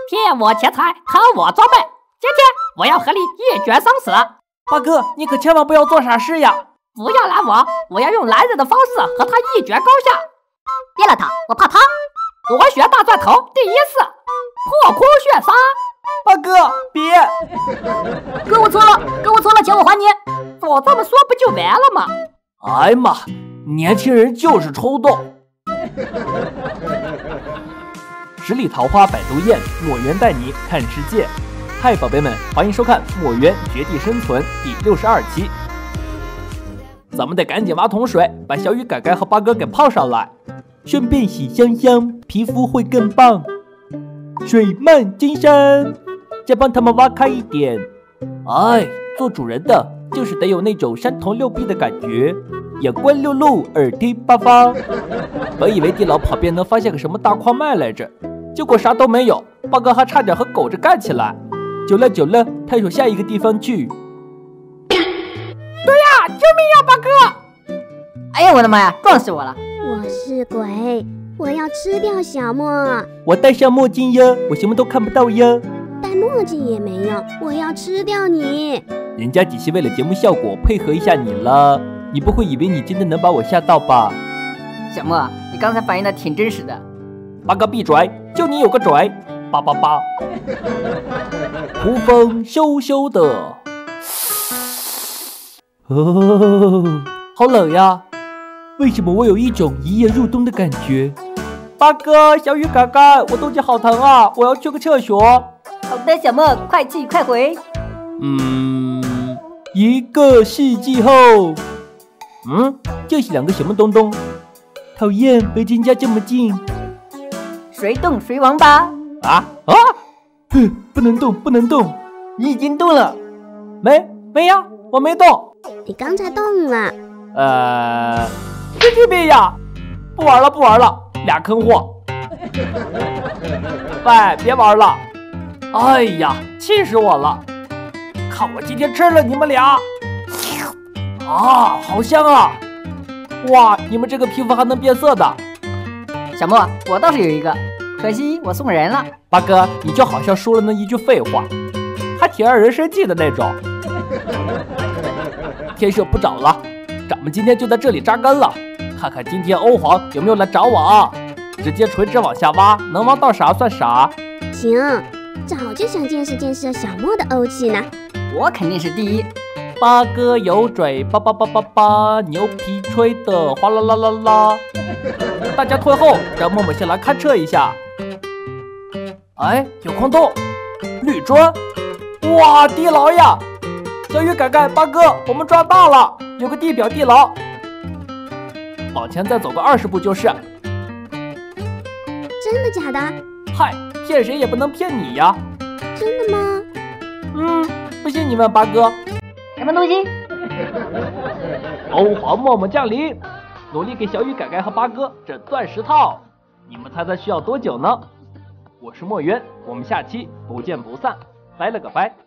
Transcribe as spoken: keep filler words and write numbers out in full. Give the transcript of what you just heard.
骗我钱财，看我装备！今天我要和你一决生死！ 八哥，你可千万不要做傻事呀！ 不要拦我，我要用男人的方式和他一决高下！别拦他，我怕他！螺旋大钻头第一式，破空血杀！ 八哥，别！ 哥，我错了，哥，我错了，钱我还你！早这么说不就完了吗？ 哎妈，年轻人就是冲动。十里桃花百度艳，墨渊带你看世界。嗨，宝贝们，欢迎收看《墨渊绝地生存》第六十二期。咱们得赶紧挖桶水，把小雨改改和八哥给泡上来，顺便洗香香，皮肤会更棒。水漫金山，再帮他们挖开一点。哎，做主人的就是得有那种三头六臂的感觉，眼观六路，耳听八方。本以为地牢旁边能发现个什么大矿脉来着，结果啥都没有。八哥还差点和狗子干起来。久了久了，探索下一个地方去。 对呀，救命呀，八哥！哎呀，我的妈呀，撞死我了！ 我是鬼，我要吃掉小莫。 我戴上墨镜呀，我什么都看不到呀。 戴墨镜也没用，我要吃掉你。 人家只是为了节目效果配合一下你了，你不会以为你真的能把我吓到吧？ 小莫，你刚才反应的挺真实的。 八哥闭嘴，就你有个嘴！叭叭叭。胡风咻咻的。哦，好冷呀！为什么我有一种一夜入冬的感觉？八哥，小雨改改，我肚子好疼啊！我要去个厕所。 好的，小莫，快去快回。 嗯，一个世纪后，嗯，这是两个什么东东？讨厌，离人家这么近。 谁动谁亡吧！ 啊啊！哼，不能动，不能动。 你已经动了。 没没呀，我没动。 你刚才动了。 呃，神经病呀！不玩了，不玩了，俩坑货。喂，别玩了！哎呀，气死我了！看我今天吃了你们俩！啊，好香啊！哇，你们这个皮肤还能变色的。 小莫，我倒是有一个，可惜我送人了。 八哥，你就好像说了那一句废话，还挺让人生气的那种。天色不早了，咱们今天就在这里扎根了，看看今天欧皇有没有来找我啊！直接垂直往下挖，能挖到啥算啥。 行，早就想见识见识小莫的欧气呢。 我肯定是第一。 八哥有嘴，叭叭叭叭叭，牛皮吹的哗啦啦啦啦。大家退后，让默默先来勘测一下。哎，有空洞，绿砖，哇，地牢呀！小雨改改，八哥，我们抓到了，有个地表地牢。往前再走个二十步就是。 真的假的？ 嗨，骗谁也不能骗你呀！ 真的吗？ 嗯，不信你问八哥。 什么东西？ 欧皇默默降临，努力给小雨改改和八哥整钻石套。你们猜猜需要多久呢？我是墨渊，我们下期不见不散，拜了个拜。